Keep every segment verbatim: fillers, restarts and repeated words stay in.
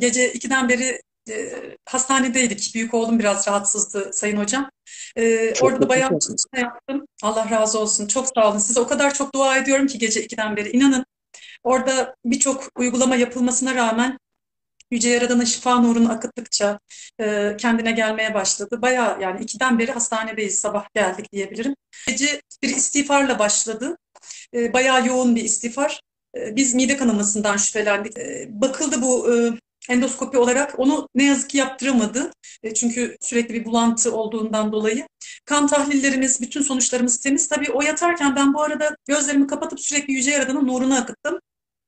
gece ikiden beri e, hastanedeydik. Büyük oğlum biraz rahatsızdı Sayın Hocam. E, Çok orada da geçmiş bayağı olsun. çalışma yaptım. Allah razı olsun. Çok sağ olun. Size o kadar çok dua ediyorum ki gece ikiden beri. İnanın orada birçok uygulama yapılmasına rağmen Yüce Yaradan'ın şifa nurunu akıttıkça e, kendine gelmeye başladı. Bayağı yani ikiden beri hastanedeyiz. Sabah geldik diyebilirim. Gece bir istiğfarla başladı. E, bayağı yoğun bir istiğfar. E, biz mide kanamasından şüphelendik. E, bakıldı bu e, endoskopi olarak. Onu ne yazık ki yaptıramadı. E, çünkü sürekli bir bulantı olduğundan dolayı. Kan tahlillerimiz, bütün sonuçlarımız temiz. Tabii o yatarken ben bu arada gözlerimi kapatıp sürekli Yüce Yaradan'ın nurunu akıttım.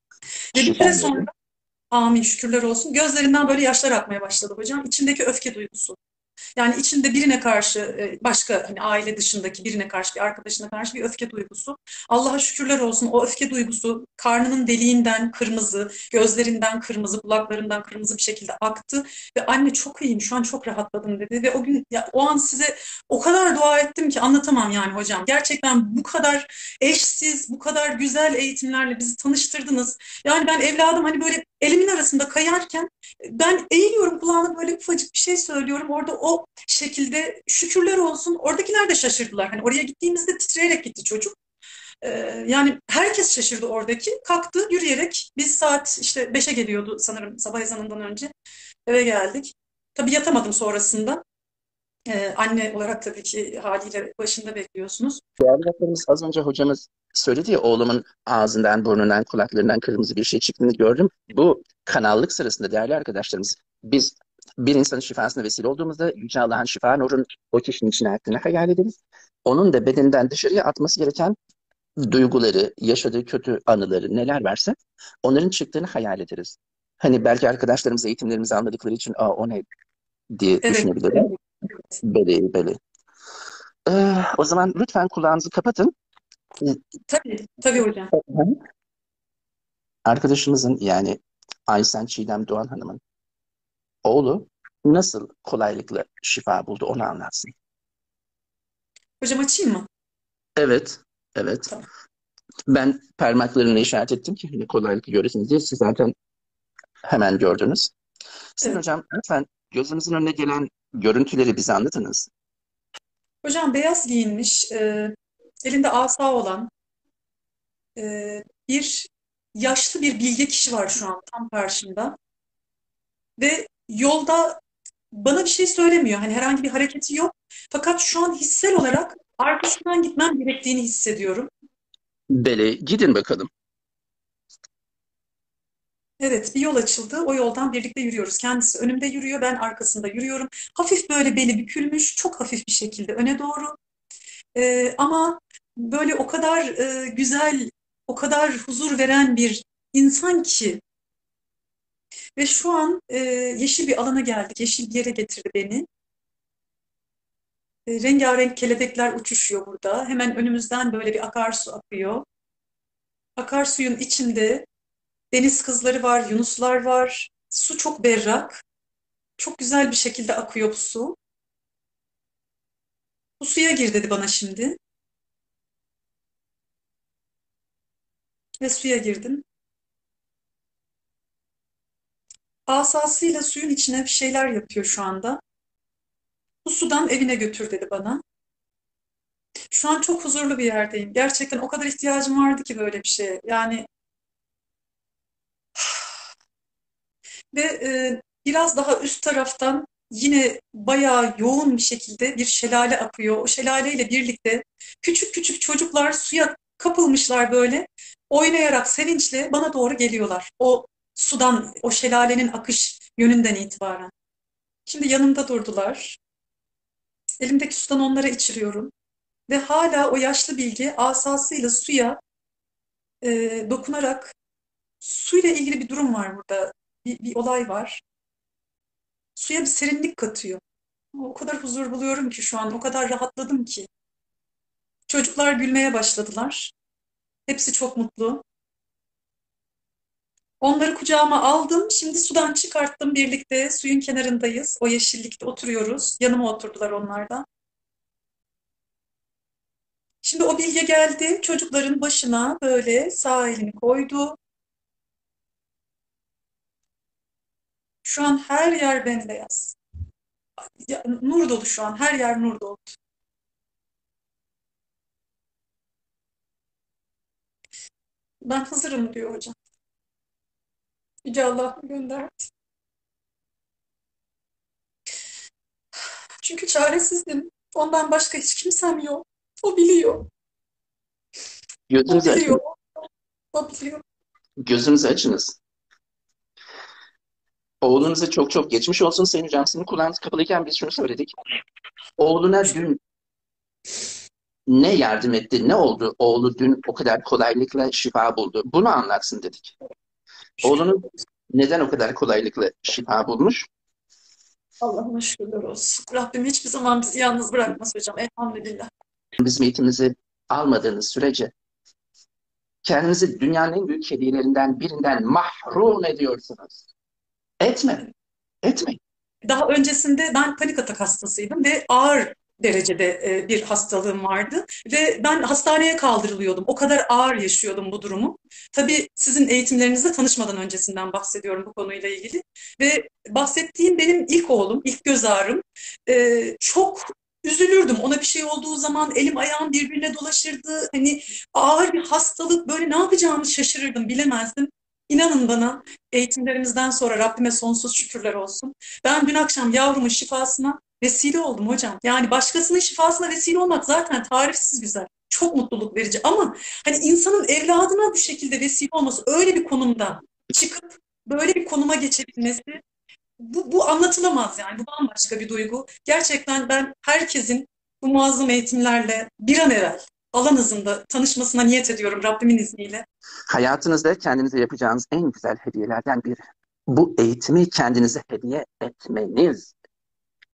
Ve bir Şifa süre sonra, verin. amin şükürler olsun, gözlerinden böyle yaşlar akmaya başladı hocam. İçindeki öfke duygusu. Yani içinde birine karşı e, başka hani aile dışındaki birine karşı bir arkadaşına karşı bir öfke duygusu. Allah'a şükürler olsun o öfke duygusu karnının deliğinden kırmızı, gözlerinden kırmızı, kulaklarından kırmızı bir şekilde aktı ve anne çok iyiyim şu an çok rahatladım dedi ve o gün ya, o an size o kadar dua ettim ki anlatamam yani hocam. Gerçekten bu kadar eşsiz, bu kadar güzel eğitimlerle bizi tanıştırdınız. Yani ben evladım hani böyle elimin arasında kayarken ben eğiliyorum kulağına böyle ufacık bir şey söylüyorum. Orada o şekilde şükürler olsun. Oradakiler de şaşırdılar. Hani oraya gittiğimizde titreyerek gitti çocuk. Ee, yani herkes şaşırdı oradaki. Kalktı yürüyerek. Biz saat işte beşe geliyordu sanırım sabah ezanından önce. Eve geldik. Tabii yatamadım sonrasında. Ee, anne olarak tabii ki haliyle başında bekliyorsunuz. Değerli dostlarımız, az önce hocamız söyledi ya, oğlumun ağzından, burnundan, kulaklarından kırmızı bir şey çıktığını gördüm. Bu kanallık sırasında değerli arkadaşlarımız, biz bir insanın şifasına vesile olduğumuzda Yüce Allah'ın şifa nurun o kişinin içine aktığını hayal ederiz. Onun da bedeninden dışarıya atması gereken duyguları, yaşadığı kötü anıları neler varsa onların çıktığını hayal ederiz. Hani belki arkadaşlarımız eğitimlerimizi anladıkları için aa o ne diye Evet, düşünebilirler. Böyle böyle. Ee, o zaman lütfen kulağınızı kapatın. tabii, tabii hocam. Arkadaşımızın, yani Aysen Çiğdem Doğan Hanım'ın oğlu nasıl kolaylıkla şifa buldu, onu anlatsın. Hocam açayım mı? Evet, evet. Tamam. Ben parmaklarımla işaret ettim ki hani kolaylıkla göresiniz diye, siz zaten hemen gördünüz. Sayın Evet. hocam, lütfen gözümüzün önüne gelen görüntüleri bize anlatınız. Hocam beyaz giyinmiş, e, elinde asa olan e, bir yaşlı bir bilge kişi var şu an tam karşımda. Ve yolda bana bir şey söylemiyor. Hani herhangi bir hareketi yok. Fakat şu an hissel olarak arkasından gitmem gerektiğini hissediyorum. Bele, gidin bakalım. Evet, bir yol açıldı. O yoldan birlikte yürüyoruz. Kendisi önümde yürüyor, ben arkasında yürüyorum. Hafif böyle beli bükülmüş, çok hafif bir şekilde öne doğru. Ee, ama böyle o kadar e, güzel, o kadar huzur veren bir insan ki. Ve şu an e, yeşil bir alana geldik. Yeşil bir yere getirdi beni. E, rengarenk kelebekler uçuşuyor burada. Hemen önümüzden böyle bir akarsu akıyor. Akarsuyun içinde deniz kızları var, yunuslar var. Su çok berrak. Çok güzel bir şekilde akıyor bu su. Bu suya gir dedi bana şimdi. Ve suya girdim. Asasıyla suyun içine bir şeyler yapıyor şu anda. Bu sudan evine götür dedi bana. Şu an çok huzurlu bir yerdeyim. Gerçekten o kadar ihtiyacım vardı ki böyle bir şeye. Yani ve e, biraz daha üst taraftan yine bayağı yoğun bir şekilde bir şelale akıyor. O şelaleyle birlikte küçük küçük çocuklar suya kapılmışlar böyle. Oynayarak sevinçle bana doğru geliyorlar. O sudan, o şelalenin akış yönünden itibaren. Şimdi yanımda durdular. Elimdeki sudan onlara içiriyorum. Ve hala o yaşlı bilgi asasıyla suya e, dokunarak suyla ilgili bir durum var burada. Bir, bir olay var. Suya bir serinlik katıyor. O kadar huzur buluyorum ki şu an, o kadar rahatladım ki. Çocuklar gülmeye başladılar. Hepsi çok mutlu. Onları kucağıma aldım. Şimdi sudan çıkarttım birlikte. Suyun kenarındayız. O yeşillikte oturuyoruz. Yanıma oturdular onlar da. Şimdi o bilge geldi. Çocukların başına böyle sağ elini koydu. Şu an her yer bembeyaz. Ya, nur dolu şu an. Her yer nur dolu. Ben hazırım diyor hocam. Yüce Allah gönderdi. Çünkü çaresizdim. Ondan başka hiç kimsem yok. O biliyor. O Gözünüzü biliyor. açın. O biliyor. Gözünüzü açınız. Oğlunuza çok çok geçmiş olsun Sayın Hocam. Sizin kulağınız kapalıyken biz şunu söyledik. Oğluna dün ne yardım etti, ne oldu? Oğlu dün o kadar kolaylıkla şifa buldu. Bunu anlatsın dedik. Oğlunuz neden o kadar kolaylıkla şifa bulmuş? Allah'ıma şükürler olsun. Rabbim hiçbir zaman bizi yalnız bırakmaz hocam. Elhamdülillah. Bizim eğitimimizi almadığınız sürece kendinizi dünyanın en büyük hediyelerinden birinden mahrum ediyorsunuz. Etme, etme. Daha öncesinde ben panik atak hastasıydım ve ağır derecede e, bir hastalığım vardı ve ben hastaneye kaldırılıyordum. O kadar ağır yaşıyordum bu durumu. Tabii sizin eğitimlerinizde tanışmadan öncesinden bahsediyorum bu konuyla ilgili. Ve bahsettiğim benim ilk oğlum, ilk göz ağrım. E, çok üzülürdüm. Ona bir şey olduğu zaman elim ayağım birbirine dolaşırdı. Hani ağır bir hastalık, böyle ne yapacağımı şaşırırdım, bilemezdim. İnanın bana, eğitimlerimizden sonra Rabbime sonsuz şükürler olsun. Ben dün akşam yavrumun şifasına vesile oldum hocam. Yani başkasının şifasına vesile olmak zaten tarifsiz güzel. Çok mutluluk verici ama hani insanın evladına bu şekilde vesile olması, öyle bir konumda çıkıp böyle bir konuma geçebilmesi, bu, bu anlatılamaz yani. Bu bambaşka bir duygu. Gerçekten ben herkesin bu muazzam eğitimlerle bir an evvel alan hızında tanışmasına niyet ediyorum Rabbimin izniyle. Hayatınızda kendinize yapacağınız en güzel hediyelerden biri. Bu eğitimi kendinize hediye etmeniz.